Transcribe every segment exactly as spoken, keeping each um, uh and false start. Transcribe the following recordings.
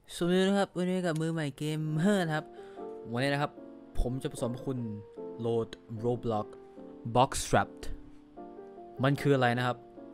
สวัสดีนะครับวันนี้กับมือใหม่เกมเฮอร์นะครับวันนี้นะครับผมจะสอนคุณโหลด Roblox Bootstrap มันคืออะไรนะครับ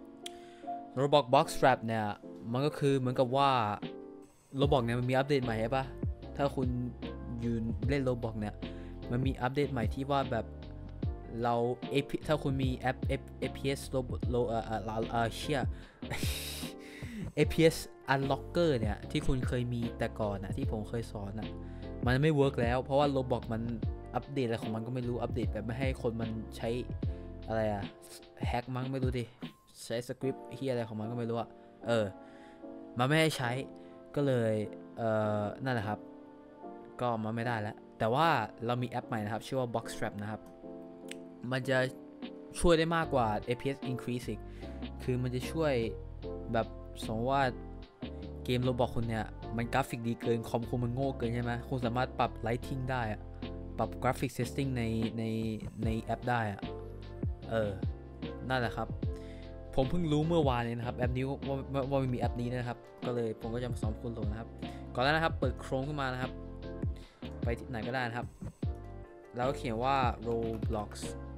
Roblox Bootstrap เนี่ยมันก็คือเหมือนกับว่า Roblox เนี่ยมันมีอัปเดตใหม่ใช่ปะถ้าคุณยืนเล่น Roblox เนี่ยมันมีอัปเดตใหม่ที่ว่าแบบเรา ถ้าคุณมีแอป เอฟ พี เอส โลโลเอ่อเอ่อเอ่อเชี่ย เอฟ พี เอส Unlocker เนี่ยที่คุณเคยมีแต่ก่อนนะที่ผมเคยสอนนะมันไม่เวิร์กแล้วเพราะว่า Roblox มันอัปเดตอะไรของมันก็ไม่รู้อัปเดตแบบไม่ให้คนมันใช้อะไรอะแฮกมั้งไม่รู้ดิใช้สคริปต์เฮียอะไรของมันก็ไม่รู้อะเออมันไม่ให้ใช้ก็เลยเอ่อนั่นแหละครับก็มาไม่ได้แล้วแต่ว่าเรามีแอปใหม่นะครับชื่อว่า Bootstrap นะครับมันจะช่วยได้มากกว่า เอฟ พี เอส Increase อีกคือมันจะช่วยแบบสมมติว่าเกมโรบอกคุณเนี่ยมันกราฟิกดีเกินคอมคุณมันโง่เกินใช่ไหมคุณสามารถปรับ Lighting ได้อะปรับ Graphic Setting ในในในแอปได้อะเออนั่นแหละครับผมเพิ่งรู้เมื่อวานนี้นะครับแอปนี้ว่าว่ามันมีแอปนี้นะครับก็เลยผมก็จะมาสอนคุณโหลดนะครับก่อนแล้วนะครับเปิด Chrome ขึ้นมานะครับไปที่ไหนก็ได้นะครับแล้วก็เขียนว่า Roblox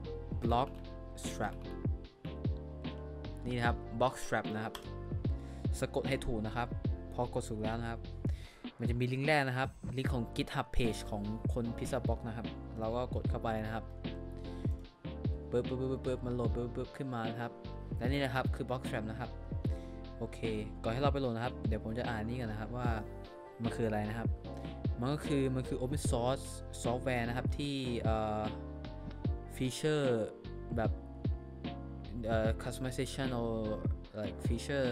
Bootstrap นี่นะครับ Bootstrap นะครับสะกดให้ถูกนะครับพอกดถูกแล้วนะครับมันจะมีลิงก์แรกนะครับลิงก์ของ GitHub Page ของคน Pizzabox นะครับเราก็กดเข้าไปนะครับปึ๊บปึ๊บปึ๊บปึ๊บมันโหลดปึ๊บปึ๊บขึ้นมานะครับและนี่นะครับคือ Bootstrap นะครับโอเคก่อนให้เราไปโหลดนะครับเดี๋ยวผมจะอ่านนี่กันนะครับว่ามันคืออะไรนะครับมันก็คือมันคือ Open Source Software นะครับที่เอ่อฟีเจอร์แบบเอ่อ customization or like feature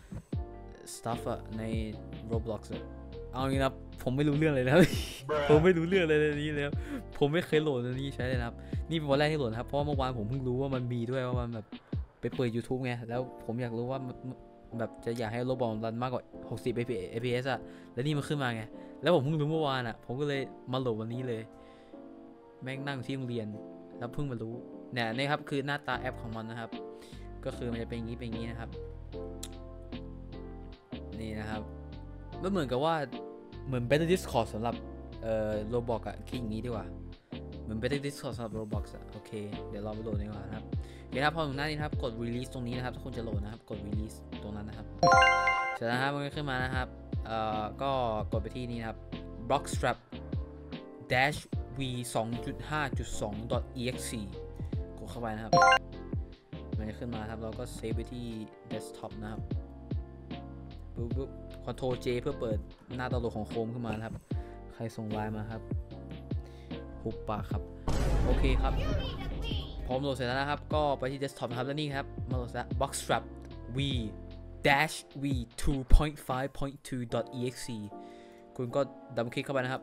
stuff อะใน Roblox อะเอางี้นะผมไม่รู้เรื่องเลยนะครับ ผมไม่รู้เรื่องอะไรในนี้เลยครับผมไม่เคยโหลดอันนี้ใช้เลยนะครับนี่เป็นวันแรกที่โหลดนะครับเพราะว่าเมื่อวานผมเพิ่งรู้ว่ามันมีด้วยว่ามันแบบไปเปิด YouTube ไงแล้วผมอยากรู้ว่าแบบจะอยากให้ Roblox รันมากกว่าหกสิบ เอฟ พี เอส อะแล้วนี่มันขึ้นมาไงแล้วผมเพิ่งรู้เมื่อวานอะผมก็เลยมาโหลดวันนี้เลยแม่งนั่งที่โรงเรียนแล้วเพิ่งมารู้เนี่ยนี่ครับคือหน้าตาแอปของมันนะครับก็คือมันจะเป็นอย่างนี้เป็นอย่างนี้นะครับนี่นะครับมันเหมือนกับว่าเหมือน Better Discord สำหรับเอ่อ Roblox อะคิดอย่างนี้ดีกว่าเหมือน Better Discord สำหรับ Roblox อะโอเคเดี๋ยวเราไปโหลดดีกว่านะครับโอเคครับพอถึงหน้านี้ครับกด release ตรงนี้นะครับถ้าคุณจะโหลดนะครับกด release ตรงนั้นนะครับเสร็จแล้วครับมันก็ขึ้นมานะครับเอ่อก็กดไปที่นี่นะครับ Bootstrap dash v สองจุดห้าจุดสอง exe กดเข้าไปนะครับมันจะขึ้นมาครับเราก็เซฟไปที่ desktop นะครับปุ๊บปุ๊บ Ctrl J เพื่อเปิดหน้าดาวน์โหลดของโคมขึ้นมานะครับใครส่งไลน์มาครับหุบปากครับโอเคครับพร้อมโหลดเสร็จแล้วนะครับก็ไปที่ desktop นะครับแล้วนี่ครับมาโหลดแล้ว Bootstrap v dash v สองจุดห้าจุดสอง exe คุณก็ดับเบิลคลิกเข้าไปนะครับ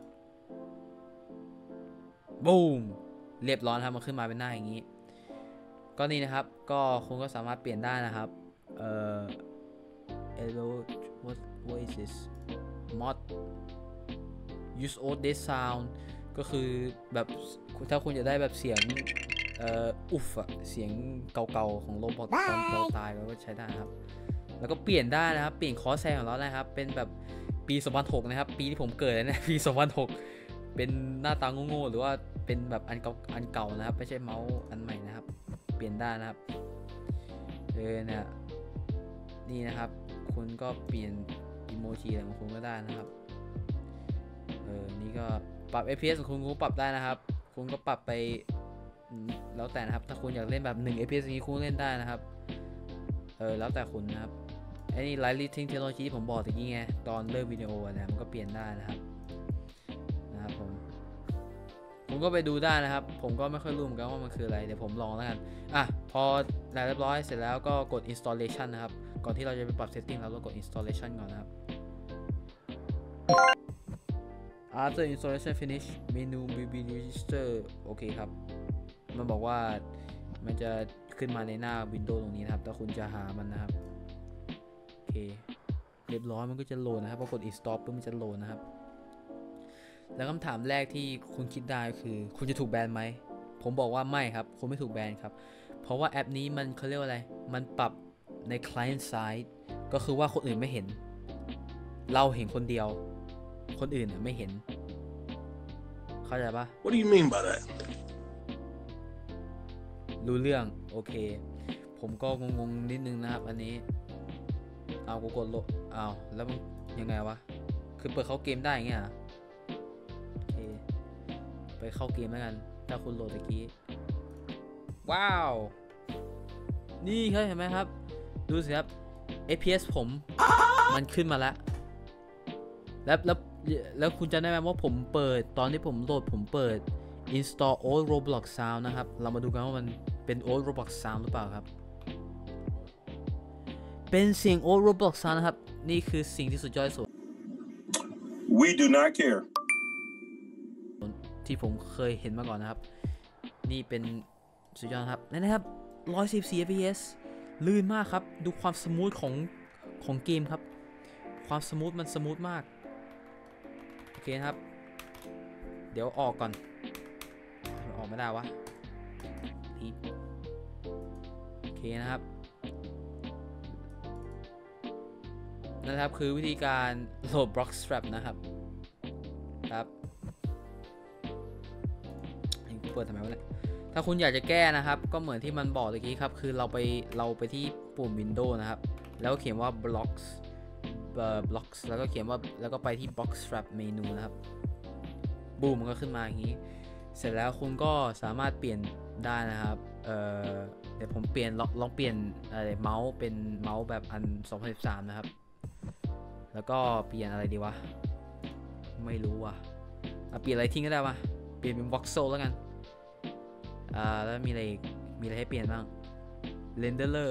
บูมเรียบร้อยครับมันขึ้นมาเป็นหน้าอย่างนี้ก็นี่นะครับก็คุณก็สามารถเปลี่ยนได้นะครับเอ่อ hello what what is this mod use old day sound ก็คือแบบถ้าคุณจะได้แบบเสียงเอ่ออุฟอะเสียงเก่าๆของโรบอทตอนเราตายเราก็ใช้ได้ครับแล้วก็เปลี่ยนได้นะครับเปลี่ยนคอร์สแซงของเราได้ครับเป็นแบบปีสองพันหกนะครับปีที่ผมเกิดนะปีสองพันหกเป็นหน้าตาโง่ๆหรือว่าเป็นแบบอันเก่าอันเก่านะครับไม่ใช่เมาส์อันใหม่นะครับเปลี่ยนได้นะครับเออเนี่ยนี่นะครับคุณก็เปลี่ยนอีโมจิอะไรของคุณก็ได้นะครับเออนี่ก็ปรับ เอฟ พี เอส ของคุณก็ปรับได้นะครับคุณก็ปรับไปแล้วแต่นะครับถ้าคุณอยากเล่นแบบหนึ่ง เอฟ พี เอส นี้คุณเล่นได้นะครับเออแล้วแต่คุณนะครับไอ้นี่ Lighting Technology ที่ผมบอกตะกี้ไงตอนเริ่มวิดีโอนะมันก็เปลี่ยนได้นะครับนะครับผมผมก็ไปดูได้นะครับผมก็ไม่ค่อยรู้เหมือนกันว่ามันคืออะไรเดี๋ยวผมลองแล้วกันอ่ะพอเรียบร้อยเสร็จแล้วก็กด installation นะครับก่อนที่เราจะไปปรับ setting เราต้องกด installation ก่อนนะครับ after installation finish menu will be register โอเคครับมันบอกว่ามันจะขึ้นมาในหน้า Windows ตรงนี้นะครับถ้าคุณจะหามันนะครับโอเคเรียบร้อยมันก็จะโหลดนะครับพอกด install ปุ๊บมันจะโหลดนะครับแล้วคำถามแรกที่คุณคิดได้คือคุณจะถูกแบนไหมผมบอกว่าไม่ครับคุณไม่ถูกแบนครับเพราะว่าแอปนี้มันเขาเรียกว่าอะไรมันปรับใน client side ก็คือว่าคนอื่นไม่เห็นเราเห็นคนเดียวคนอื่นเนี่ยไม่เห็นเข้าใจปะ What do you mean by that รู้เรื่องโอเคผมก็งงๆนิดนึงนะครับอันนี้เอากูกดโลเอาแล้วมันยังไงวะคือเปิดเข้าเกมได้เงี้ยโอเคไปเข้าเกมแล้วกันถ้าคุณโหลดตะกี้ว้าวนี่ครับเห็นไหมครับดูสิครับ เอฟ พี เอส ผมมันขึ้นมาแล้วแล้วแล้วแล้วคุณจะได้ไหมว่าผมเปิดตอนที่ผมโหลดผมเปิด install old roblox sound นะครับเรามาดูกันว่ามันเป็น old roblox sound หรือเปล่าครับเป็นเสียง old roblox sound นะครับนี่คือสิ่งที่สุดยอดสุด We do not care ที่ผมเคยเห็นมาก่อนนะครับนี่เป็นสุดยอดครับนี่นะครับหนึ่งร้อยสิบสี่ เอฟ พี เอส ลื่นมากครับดูความสมูทของของเกมครับความสมูทมันสมูทมากโอเคครับเดี๋ยวออกก่อนออกไม่ได้วะอีกโอเคนะครับนะครับคือวิธีการโหลด Blockstrap นะครับครับเปิดทำไมวะเนี่ยถ้าคุณอยากจะแก้นะครับก็เหมือนที่มันบอกตะกี้ครับคือเราไปเราไปที่ปุ่ม Windows นะครับแล้วเขียนว่า blocks เอ่อ blocks แล้วก็เขียนว่าแล้วก็ไปที่ Blockstrap เมนูนะครับบูมมันก็ขึ้นมาอย่างนี้เสร็จแล้วคุณก็สามารถเปลี่ยนได้นะครับเอ่อเดี๋ยวผมเปลี่ยนลองลองเปลี่ยนอะไรเมาส์เป็นเมาส์แบบอันสองพันสิบสามนะครับแล้วก็เปลี่ยนอะไรดีวะไม่รู้ว่ะเอาเปลี่ยนอะไรทิ้งก็ได้วะเปลี่ยนเป็น voxel แล้วกันอ่าแล้วมีอะไรอีกมีอะไรให้เปลี่ยนบ้าง renderer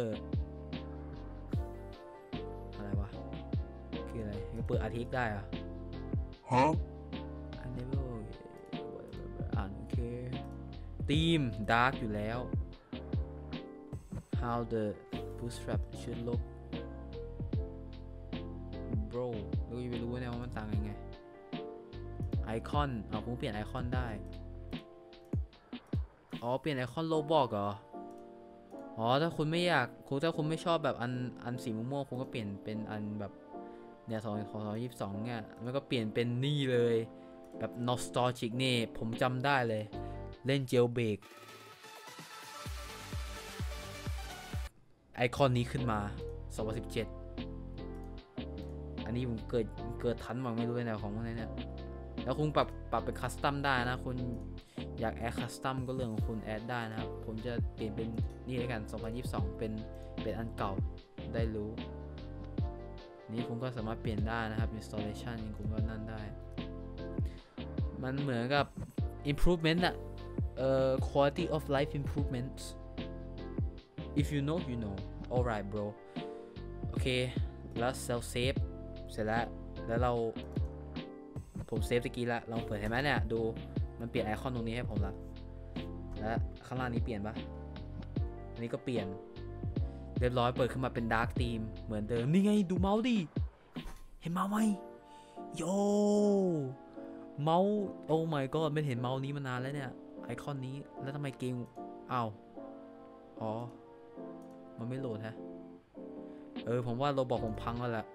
อะไรวะคืออะไรเปิด อาร์ ที เอ็กซ์ ได้อะฮะ enable อ่านโอเค theme dark อยู่แล้ว how the bootstrap should look bro เราจะไปรู้เนี่ยว่ามันต่างยังไงไอคอนเอาผมเปลี่ยนไอคอนได้อ๋อเปลี่ยนไอคอนโลบอกเหรออ๋อถ้าคุณไม่อยากคุณถ้าคุณไม่ชอบแบบอันอันสีม่วงๆคุณก็เปลี่ยนเป็นอันแบบเนี่ยสองของสองยี่สิบสองเนี่ยแล้วก็เปลี่ยนเป็นนี่เลยแบบ nostalgic นี่ผมจำได้เลยเล่น jailbreak ไอคอนนี้ขึ้นมาสองพันสิบเจ็ดอันนี้ผมเกิดเกิดทันมั้งไม่รู้ในแนวของพวกนี้เนี่ยแล้วคุณปรับปรับเป็นคัสตัมได้นะคุณอยากแอดคัสตัมก็เรื่องของคุณแอดได้นะครับผมจะเปลี่ยนเป็นนี่ด้วยกันสองพันยี่สิบสองเป็นเป็นอันเก่าได้รู้นี่คุณก็สามารถเปลี่ยนได้นะครับ installation ยังคุณก็นั่นได้มันเหมือนกับ improvement อะเอ่อ quality of life improvements if you know you know alright bro โอเคแล้ว self save เสร็จแล้วแล้วเราผมเซฟตะกี้ละลองเปิดเห็นไหมเนี่ยดูมันเปลี่ยนไอคอนตรงนี้ให้ผมละและข้างล่างนี้เปลี่ยนปะอันนี้ก็เปลี่ยนเรียบร้อยเปิดขึ้นมาเป็นดาร์กธีมเหมือนเดิมนี่ไงดูเมาส์ดิเห็นเมาส์ไหมโยเมาส์โอ้ my god ไม่เห็นเมาส์นี้มานานแล้วเนี่ยไอคอนนี้แล้วทำไมเกมอ้าวอ๋อมันไม่โหลดฮะเออผมว่าโรบอทผมพังแล้วแหละ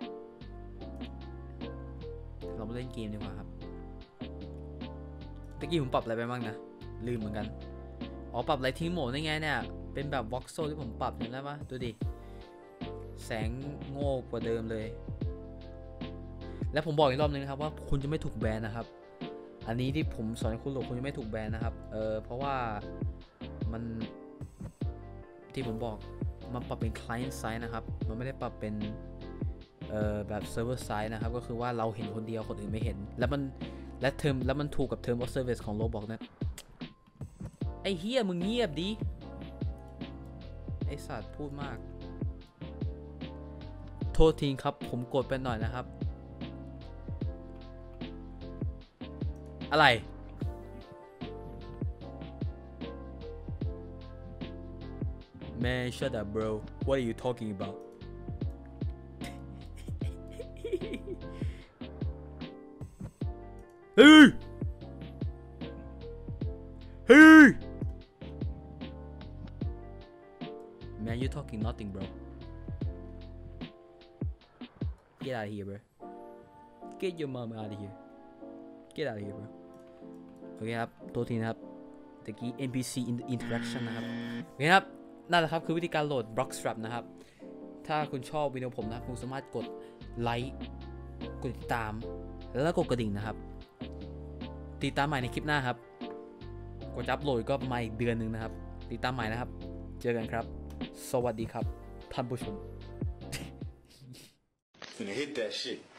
เรามาเล่นเกมดีกว่าครับตะกี้ผมปรับอะไรไปบ้างนะลืมเหมือนกันอ๋อปรับไลท์ทิ้งโหมดได้ไงเนี่ยเป็นแบบ voxel ที่ผมปรับเนี่ยได้ปะดูดิแสงโง่กว่าเดิมเลยและผมบอกอีกรอบนึงนะครับว่าคุณจะไม่ถูกแบนนะครับอันนี้ที่ผมสอนให้คุณหลบคุณจะไม่ถูกแบนนะครับเออเพราะว่ามันที่ผมบอกมันปรับเป็น client side นะครับมันไม่ได้ปรับเป็นเอ่อแบบ server side นะครับก็คือว่าเราเห็นคนเดียวคนอื่นไม่เห็นแล้วมันและเทอมแล้วมันถูกกับ term of service ของ Roblox นะไอ้เฮียมึงเงียบดิไอ้สัตว์พูดมากโทษทีครับผมกดไปหน่อยนะครับอะไรMan shut up bro what are you talking about Hey Hey Man you talking nothing bro Get out of here bro Get your mom out of here get out of here bro โอเคครับตัวทีนะครับตะกี้ เอ็น พี ซี interaction นะครับโอเคครับนั่นแหละครับคือวิธีการโหลด Blockstrap นะครับถ้าคุณชอบวิดีโอผมนะครับคุณสามารถกดไลค์กดติดตามแล้วก็กดกระดิ่งนะครับติดตามใหม่ในคลิปหน้าครับกว่าจะอัพโหลดก็ประมาณอีกเดือนหนึ่งนะครับติดตามใหม่นะครับเจอกันครับสวัสดีครับท่านผู้ชม Finna hit that shit.